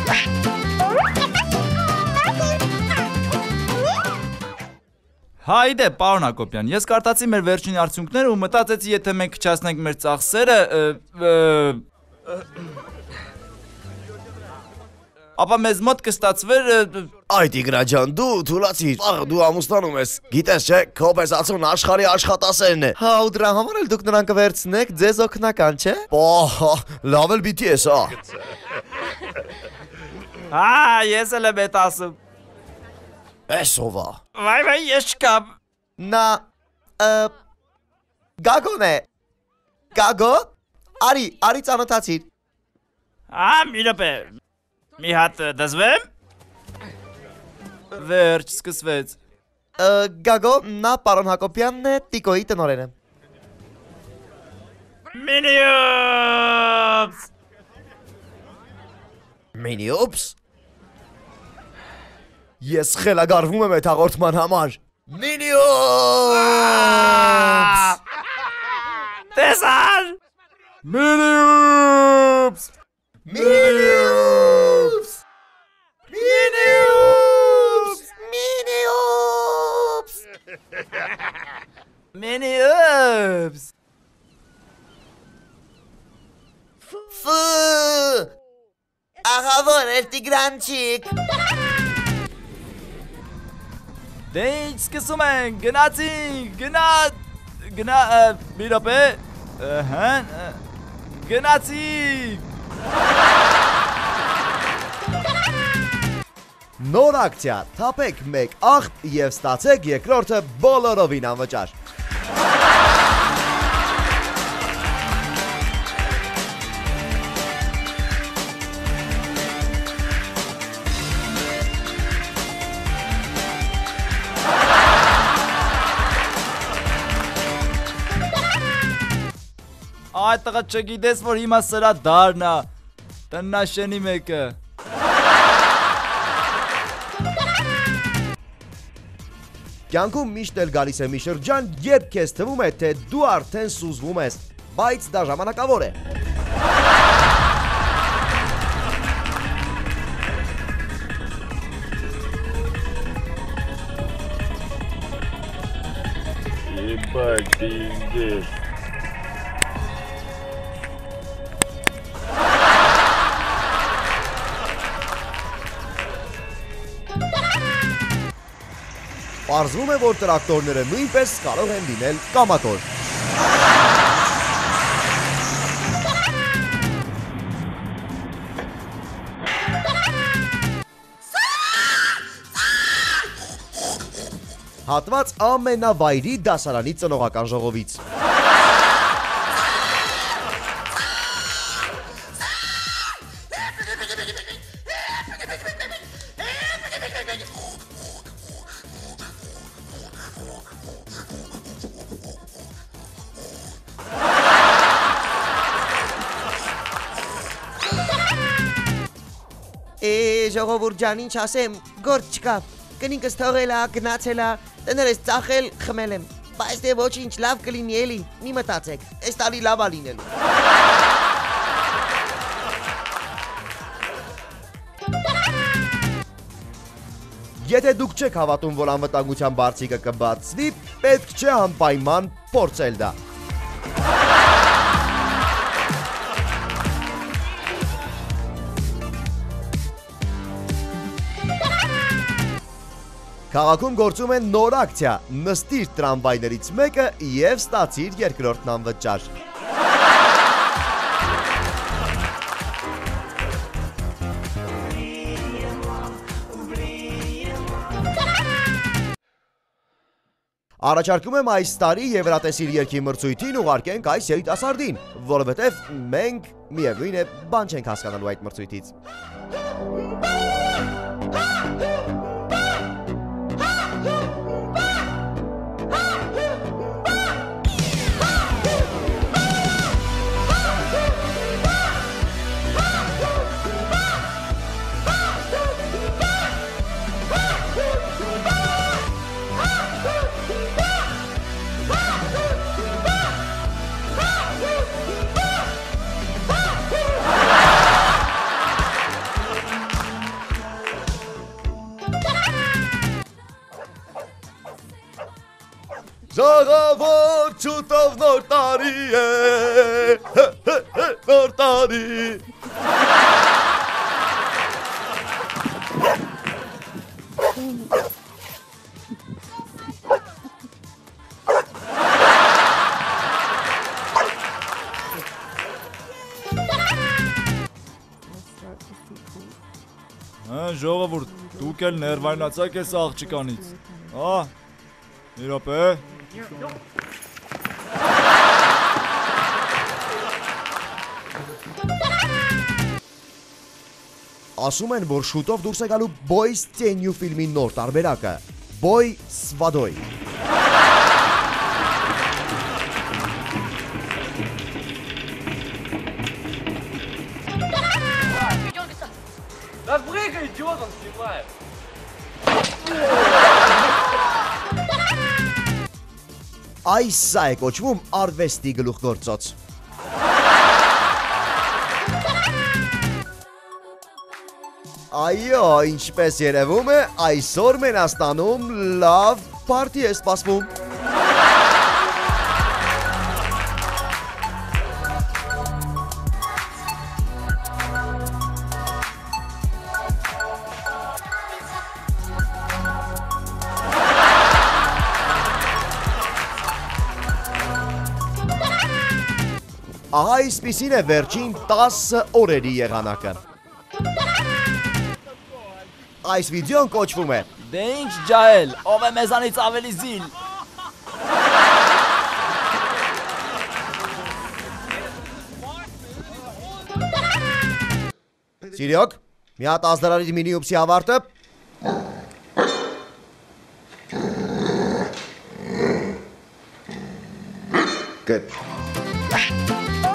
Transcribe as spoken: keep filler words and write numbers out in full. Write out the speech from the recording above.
Հայդե, պարոն Հակոբյան, ես կարդացի մեր վերջին արդյունքները ու մտածեցի, եթե մենք քչացնենք մեր ծախսերը, ապա մեզ մոտ կստացվեր… Այ Տիգրան ջան, դու թուլացիր, աղ դու ամուսնանում ես, գիտես չէ, քո պես-ացուն աշխարհի աշխատասերն է։ Հա ու դրա համար էլ դուք նրան կվերցնեք, ձեզ օգնական, չէ։ Պահ, լավ էլ պիտի ես, հա։ Հա, ես էլ եմ էդ ասում։ Էս ով է։ Վայ վայ, ես չկամ։ Նա Գագոն է։ Գագո, արի, արի ծանոթացիր։ Հա, մի րոպե։ Մի հատ դզվեմ։ Վերջ, սկսվեց։ Գագո, նա պարոն Հակոբյանն է, Տիկոյի տնօրենը։ Մինիոպս։ Մինիոպս։ Ես խելագարվում եմ այդ հաղորդման համար։ Մինիոպս։ Տեսար։ Մինիոպս։ Մինիոպս։ Մինիոպս։ Մինիոպս։ Մինիոպս։ Ֆը։ Ահա որ էր Տիգրանչիկ։ Դե ինչ սկսում են, գնացինք, գնա, գնա, մի րոպե, հեն, գնացինք։ Նոր ակցիա, թափեք մեկ աղտ և ստացեք երկրորդը բոլորովին անվճար։ Այդ տղա չգիտես, որ հիմա սրա դարն է, տնաշենի մեկը։ Կյանքում միշտ էլ գալիս է մի շրջան, երբ քեզ թվում է, թե դու արդեն սուզվում ես, բայց դա ժամանակավոր է։ Ебать, пиздец. Պարզվում է, որ տրակտորները նույնպես կարող են լինել կամակոր։ Հատված ամենավայրի դասարանի ծնողական ժողովից։ Ժողովուրդ ջան, ինչ ասեմ, գործ չկա, կնինքս թողել է, գնացել է, տներս ծախել, խմել եմ, բայց դե ոչինչ, լավ կլինի էլի, մի մտածեք, այս տարի լավ է լինելու։ Եթե դուք չեք հավատում, որ անվտանգության բարձիկը կբացվի, պետք չէ անպայման փորձել դա։ Քաղաքում գործում է նոր ակցիա, նստիր տրամվայներից մեկը և ստացիր երկրորդն անվճար։ Առաջարկում եմ այս տարի Եվրատեսիլ երգի մրցույթին ուղարկենք այս երիտասարդին, որովհետև մենք միևնույն է բան չենք հասկանալու այդ մրցույթից։ Ժողովուրդ շուտով նոր տարի է, նոր տարի։ Հա, ժողովուրդ, դուք էլ ներվայնացաք ես աղջկանից։ Հա, մի րոպե։ Ասում են, որ շուտով դուրս է գալու Boy Stenu ֆիլմի նոր տարբերակը՝ Boy Svadoy։ Да прыгай, идиот, он снимает. Այս սա է կոչվում արվեստի գլուխգործոց։ Այո, ինչպես երևում է, այսօր Մենաստանում լավ պարտի է սպասվում։ Ահա այսպիսին է վերջին տասը օրերի եղանակը։ Այս վիդեոն կոչվում է Դե ինչ ջահել, ով է մեզանից ավելի զիլ։ Սիրյոք, մի հատ ազդարարի մինի ուպսի ավարտը։ Good.